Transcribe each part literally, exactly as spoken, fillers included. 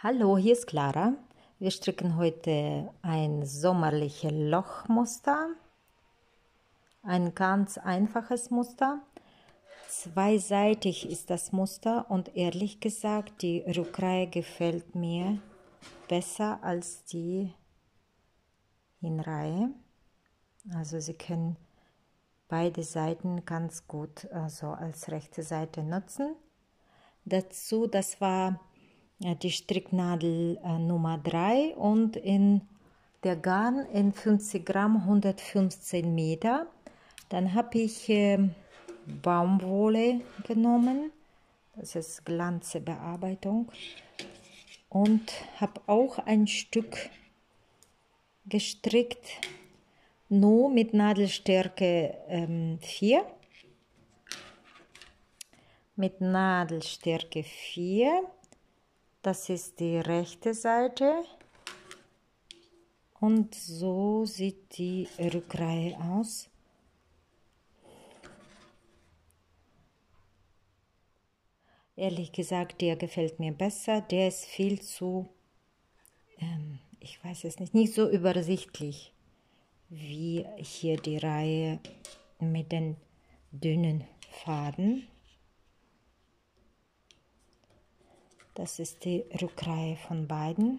Hallo, hier ist Clara. Wir stricken heute ein sommerliches Lochmuster, ein ganz einfaches Muster. Zweiseitig ist das Muster und ehrlich gesagt, die Rückreihe gefällt mir besser als die Hinreihe. Also Sie können beide Seiten ganz gut also als rechte Seite nutzen. Dazu, das war die Stricknadel äh, Nummer drei und in der Garn in fünfzig Gramm hundertfünfzehn Meter. Dann habe ich äh, Baumwolle genommen, das ist Glanzbearbeitung, und habe auch ein Stück gestrickt, nur mit Nadelstärke ähm, vier. Mit Nadelstärke vier. Das ist die rechte Seite und so sieht die Rückreihe aus. Ehrlich gesagt, der gefällt mir besser. Der ist viel zu, ähm, ich weiß es nicht, nicht so übersichtlich wie hier die Reihe mit den dünnen Faden. Das ist die Rückreihe von beiden.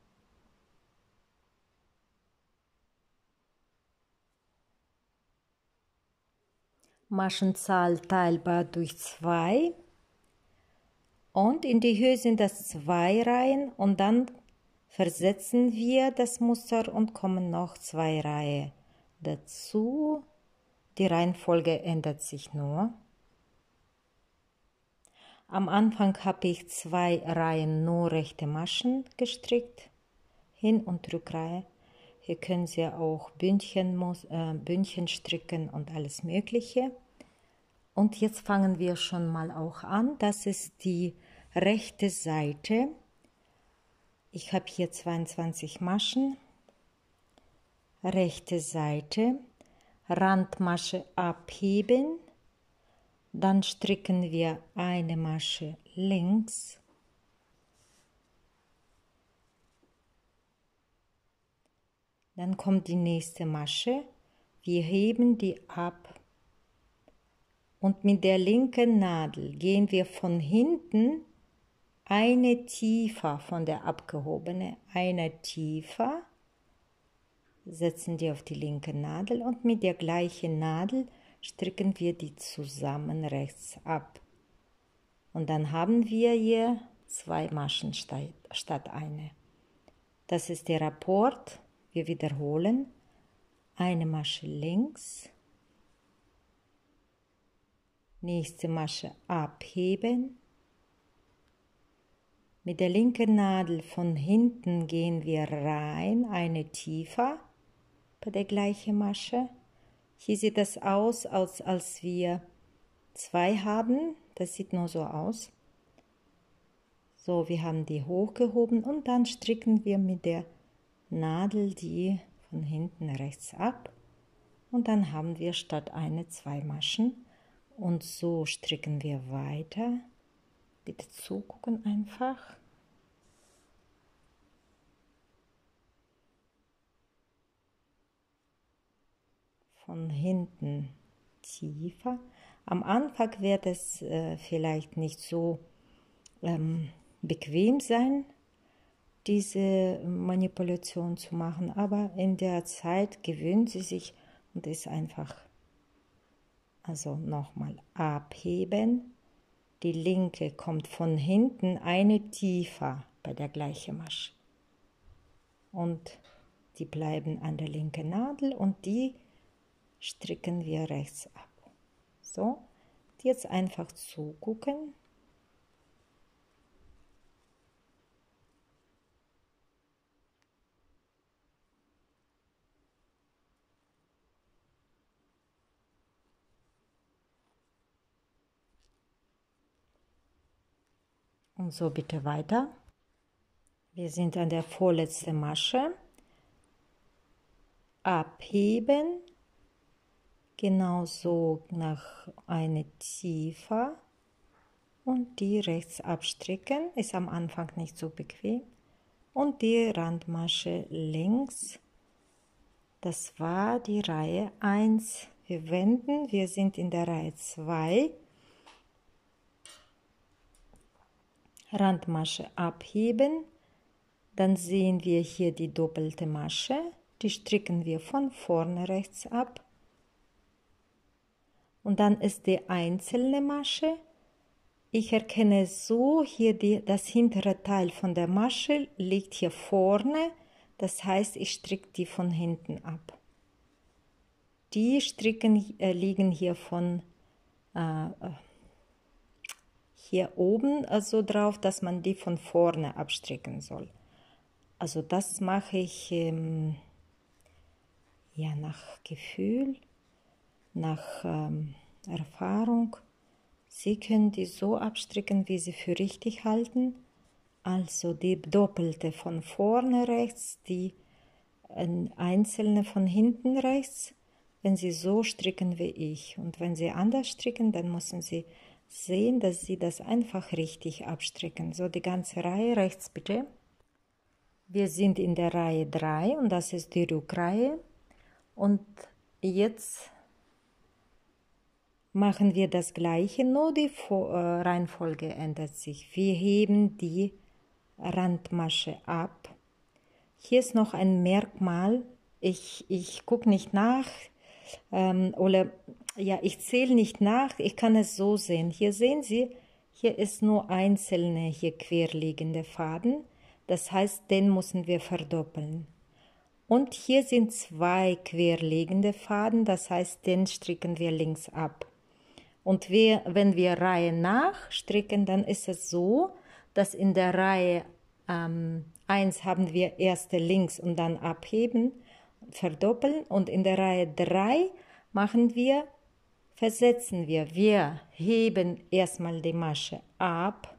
Maschenzahl teilbar durch zwei. Und in die Höhe sind das zwei Reihen und dann versetzen wir das Muster und kommen noch zwei Reihen dazu. Die Reihenfolge ändert sich nur. Am Anfang habe ich zwei Reihen nur rechte Maschen gestrickt, Hin- und Rückreihe. Hier können Sie auch Bündchen, äh, Bündchen stricken und alles Mögliche. Und jetzt fangen wir schon mal auch an. Das ist die rechte Seite. Ich habe hier zweiundzwanzig Maschen. Rechte Seite, Randmasche abheben. Dann stricken wir eine Masche links. Dann kommt die nächste Masche. Wir heben die ab. Und mit der linken Nadel gehen wir von hinten eine tiefer von der abgehobenen, eine tiefer, setzen die auf die linke Nadel und mit der gleichen Nadel stricken wir die zusammen rechts ab. Und dann haben wir hier zwei Maschen statt eine. Das ist der Rapport. Wir wiederholen. Eine Masche links. Nächste Masche abheben. Mit der linken Nadel von hinten gehen wir rein, eine tiefer bei der gleichen Masche. Hier sieht das aus, als, als wir zwei haben. Das sieht nur so aus. So, wir haben die hochgehoben und dann stricken wir mit der Nadel die von hinten rechts ab. Und dann haben wir statt eine zwei Maschen. Und so stricken wir weiter. Bitte zugucken einfach. Von hinten tiefer. Am Anfang wird es äh, vielleicht nicht so ähm, bequem sein, diese Manipulation zu machen, aber in der Zeit gewöhnt sie sich und ist einfach, also nochmal abheben. Die linke kommt von hinten eine tiefer bei der gleichen Masche. Und die bleiben an der linken Nadel und die stricken wir rechts ab. So, jetzt einfach zugucken. Und so bitte weiter. Wir sind an der vorletzten Masche. Abheben. Genauso nach eine tiefer und die rechts abstricken, ist am Anfang nicht so bequem, und die Randmasche links. Das war die Reihe eins. Wir wenden, wir sind in der Reihe zwei. Randmasche abheben, dann sehen wir hier die doppelte Masche, die stricken wir von vorne rechts ab. Und dann ist die einzelne Masche. Ich erkenne so, hier die, das hintere Teil von der Masche liegt hier vorne, das heißt, ich stricke die von hinten ab. Die Stricken äh, liegen hier von äh, hier oben also drauf, dass man die von vorne abstricken soll. Also das mache ich ähm, ja nach Gefühl, nach ähm, Erfahrung. Sie können die so abstricken, wie Sie für richtig halten. Also die doppelte von vorne rechts, die einzelne von hinten rechts, wenn Sie so stricken wie ich. Und wenn Sie anders stricken, dann müssen Sie sehen, dass Sie das einfach richtig abstricken. So die ganze Reihe rechts bitte. Wir sind in der Reihe drei und das ist die Rückreihe. Und jetzt machen wir das gleiche, nur die Reihenfolge ändert sich. Wir heben die Randmasche ab. Hier ist noch ein Merkmal, ich, ich gucke nicht nach, ähm, oder ja, ich zähle nicht nach, ich kann es so sehen. Hier sehen Sie, hier ist nur einzelne hier querliegende Faden, das heißt, den müssen wir verdoppeln. Und hier sind zwei querliegende Faden, das heißt, den stricken wir links ab. Und wir, wenn wir Reihe nach stricken, dann ist es so, dass in der Reihe ähm, eins haben wir erste links und dann abheben, verdoppeln, und in der Reihe drei machen wir, versetzen wir, wir heben erstmal die Masche ab,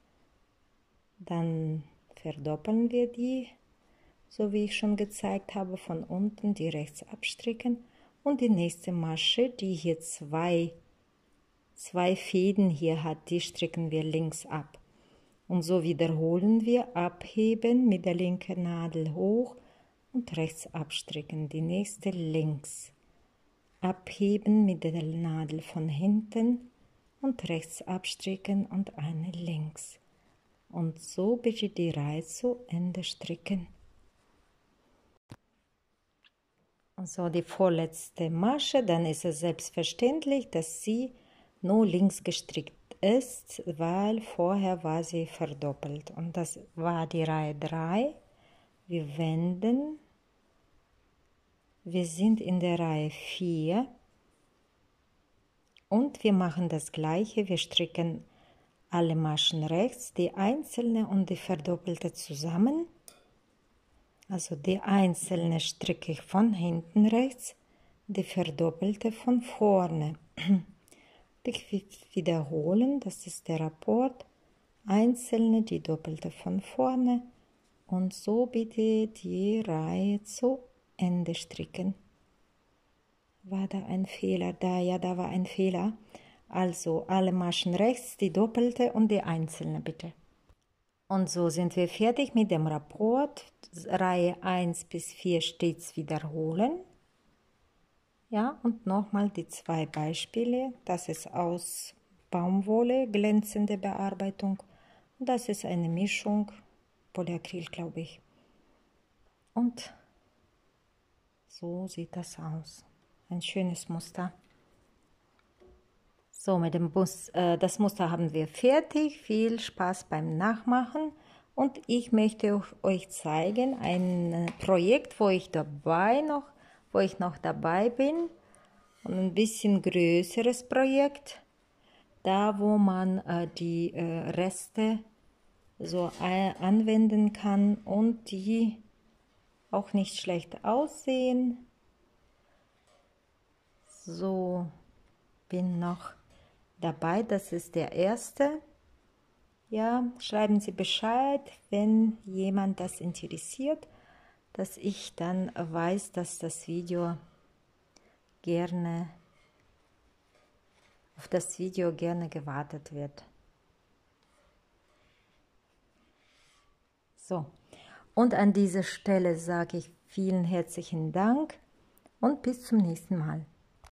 dann verdoppeln wir die, so wie ich schon gezeigt habe, von unten die rechts abstricken, und die nächste Masche, die hier zwei, zwei Fäden hier hat, die stricken wir links ab. Und so wiederholen wir, abheben mit der linken Nadel hoch und rechts abstricken. Die nächste links. Abheben mit der Nadel von hinten und rechts abstricken und eine links. Und so bitte die Reihe zu Ende stricken. Und so die vorletzte Masche, dann ist es selbstverständlich, dass sie nur links gestrickt ist, weil vorher war sie verdoppelt. Und das war die Reihe drei. Wir wenden. Wir sind in der Reihe vier. Und wir machen das gleiche. Wir stricken alle Maschen rechts, die einzelne und die verdoppelte zusammen. Also die einzelne stricke ich von hinten rechts, die verdoppelte von vorne. Ich wiederholen, das ist der Rapport, einzelne, die doppelte von vorne, und so bitte die Reihe zu Ende stricken. War da ein Fehler? Da, ja, da war ein Fehler. Also alle Maschen rechts, die doppelte und die einzelne bitte. Und so sind wir fertig mit dem Rapport. Reihe eins bis vier stets wiederholen. Ja, und nochmal die zwei Beispiele. Das ist aus Baumwolle, glänzende Bearbeitung. Und das ist eine Mischung, Polyacryl, glaube ich. Und so sieht das aus. Ein schönes Muster. So, mit dem Bus, äh, das Muster haben wir fertig. Viel Spaß beim Nachmachen. Und ich möchte euch zeigen ein Projekt, wo ich dabei noch wo ich noch dabei bin, und ein bisschen größeres Projekt, da wo man äh, die äh, Reste so äh, anwenden kann und die auch nicht schlecht aussehen. So, bin noch dabei, das ist der erste. Ja, schreiben Sie Bescheid, wenn jemand das interessiert, dass ich dann weiß, dass das Video gerne, auf das Video gerne gewartet wird. So, und an dieser Stelle sage ich vielen herzlichen Dank und bis zum nächsten Mal.